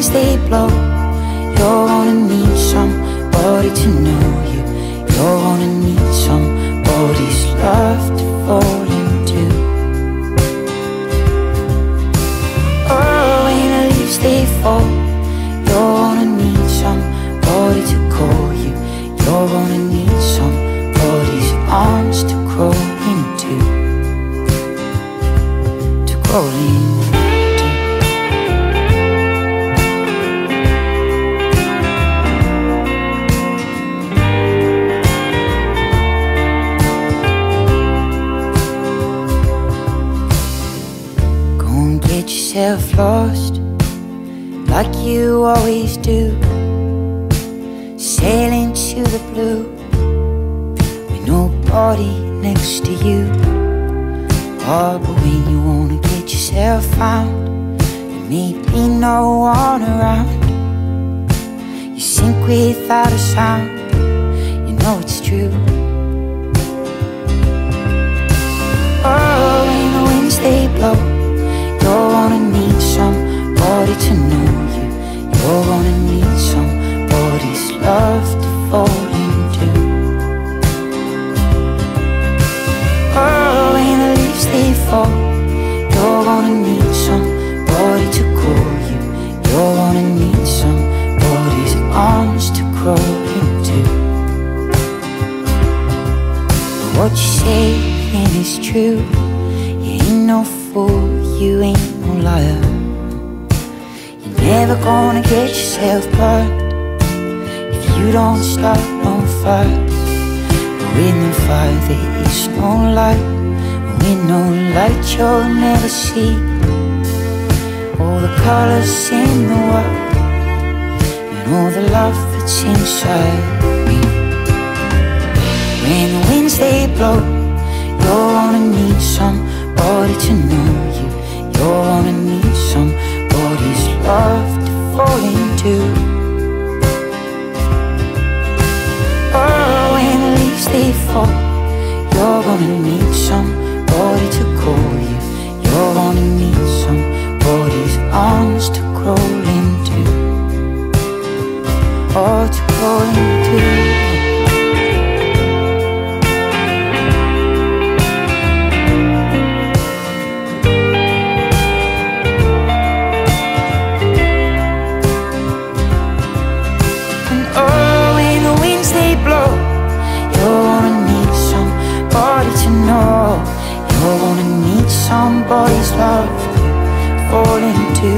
winds they blow, you're gonna need somebody to know you. You're gonna need somebody's love to fall into. Oh, when the leaves they fall, you're gonna need somebody to call you. You're gonna need somebody's arms to crawl into. To crawl into. Get yourself lost like you always do, sailing to the blue with nobody next to you. Oh, but when you wanna get yourself found, there may be no one around. You sink without a sound, you know it's true. Oh, when the winds they blow, you're gonna need somebody to know you. You're gonna need somebody's love to fall into. Oh, when the leaves they fall, you're gonna need somebody to call you. You're gonna need somebody's arms to crawl into. But what you say is true, you ain't no fool, you ain't no liar. You're never gonna get yourself burned if you don't start on fire. But with no fire there is no light, and with no light you'll never see all the colors in the world and all the love that's inside me. When the winds they blow, you're gonna need somebody to know you. You're gonna need somebody's love to fall into. Oh, when the leaves they fall, you're gonna need somebody to call you. You're gonna need somebody's arms to crawl into. Oh, to crawl into. You're gonna need somebody's love to fall into.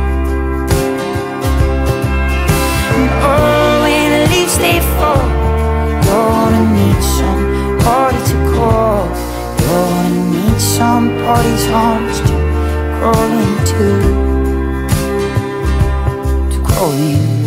And oh, when the leaves they fall, you're gonna need somebody to call. You're gonna need somebody's arms to crawl into. To crawl in.